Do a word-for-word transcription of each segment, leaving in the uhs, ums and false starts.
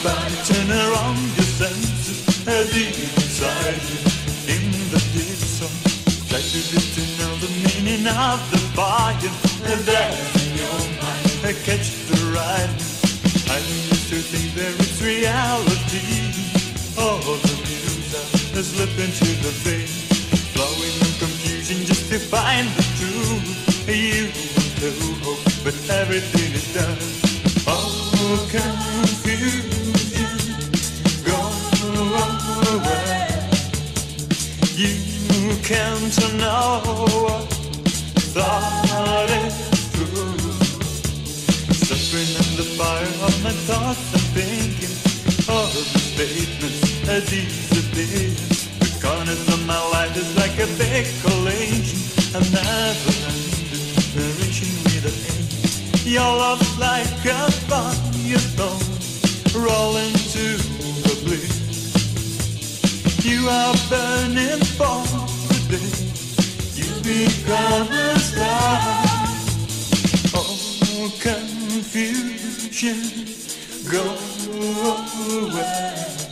body, turn around your senses, deep inside you, in the deep song. Try to get to know the meaning of the fire that's in your mind. Catch the ride. I used to think there is reality. All the music has slipped into the vein, flowing in confusion just to find the truth. You want to hope, but everything is done. Oh, confusion, go away. You can't know what thought is true. Suffering in the fire of my thoughts and thinking, all the statements are disappear. The corners of my life is like a big collation, a never-ending narration with an end. Your love's like a fire stone, rolling to the bliss. You are burning for today. You become a star. Oh, confusion, go away.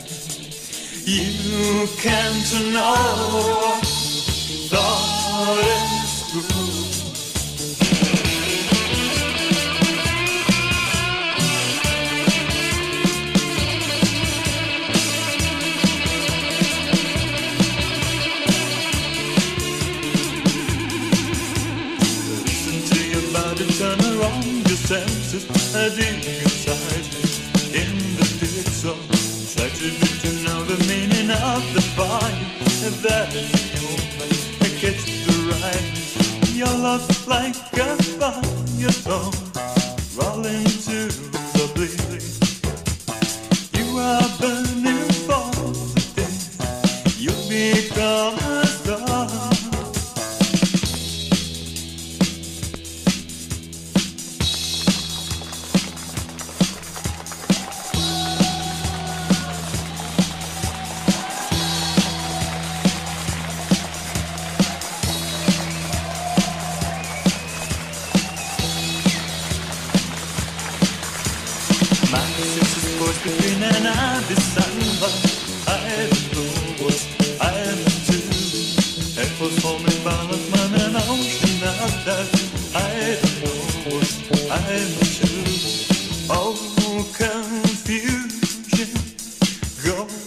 You can't know thought is true. Listen to your body, turn around your senses, deep inside you, in the deep zone. Try to get to know the meaning of the fire that is in your mind. Catch the ride. Your love's like a fire stone, rolling to the bleeding. You are burning for the day. You become a star. My senses forced between an abyss and love. I don't know what I am to. It was forming balance, man, an ocean of that. I don't know what I am to. Oh, confusion, go